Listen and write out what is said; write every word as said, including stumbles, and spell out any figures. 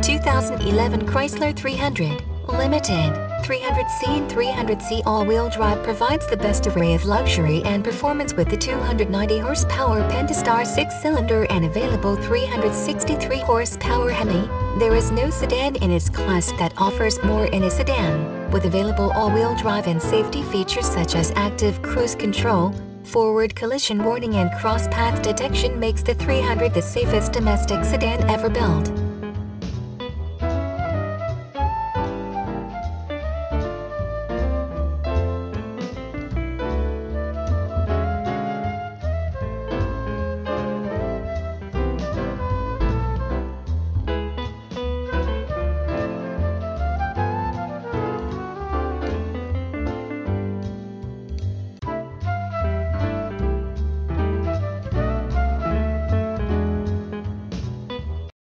two thousand eleven Chrysler three hundred Limited three hundred C and three hundred C all-wheel drive provides the best array of luxury and performance with the two hundred ninety horsepower Pentastar six-cylinder and available three hundred sixty-three horsepower Hemi. There is no sedan in its class that offers more in a sedan. With available all-wheel drive and safety features such as active cruise control, forward collision warning and cross-path detection makes the three hundred the safest domestic sedan ever built.